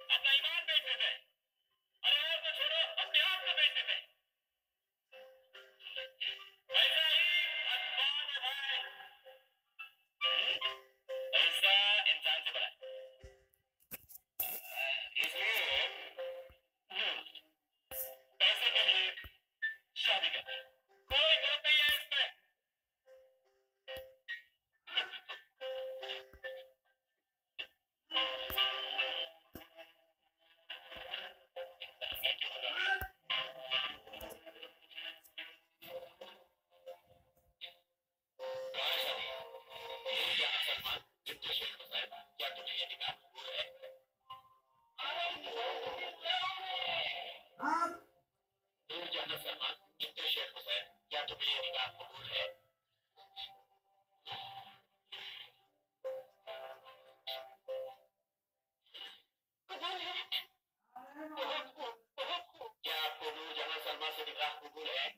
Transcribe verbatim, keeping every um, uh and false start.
अपना ईमान बेच देते हैं। अरे और तो छोड़ो, अपने आप को बेच देते हैं। पैसा ही भगवान है भाई। हम्म? पैसा इंसान से बड़ा है। इसलिए हम्म, पैसे के लिए शादी करते हैं। कोई गलत नहीं है इसमें। कहाँ शादी? ये यहाँ सलमान जितने शेख हुसैन, क्या तुम्हें ये निकाह कबूल है? दूर जाना सलमान जितने शेख हुसैन, क्या तुम्हें ये निकाह कबूल है? कबूल है। बहुत खूब, बहुत खूब। क्या आपको दूर जाना सलमान से निकाह कबूल है?